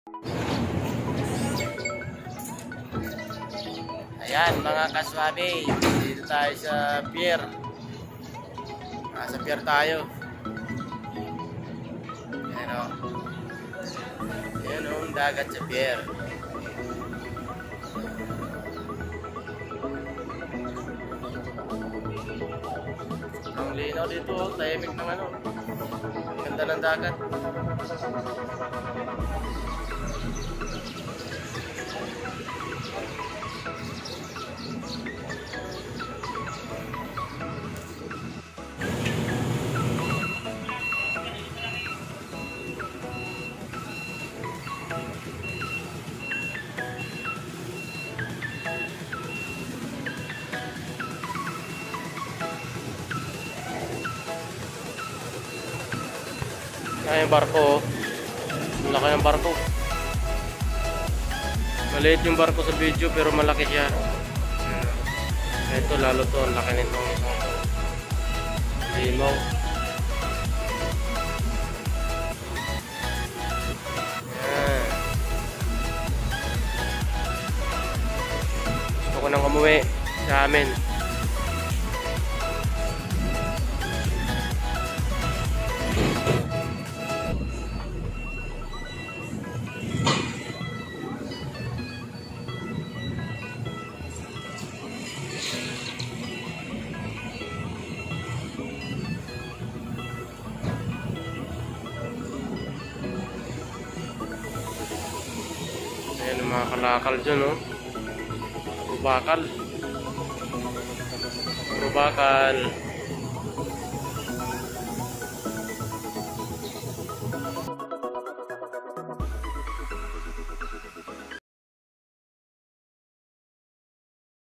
Ayan mga kaswabe, dito tayo sa pier. Nasa pier tayo. Ayan o. Ayan o, ang dagat sa pier. Ang linaw dito, tahimik ng ano. Ganda ng dagat. Ayan yung barko. Malaki ng barko. Maliit yung barko sa video pero malaki siya. Ito lalo to, ang laki nitong limaw. Ayan. Gusto ko nang umuwi sa amin. Ayan ang mga kalakal dyan, no? Rubakal.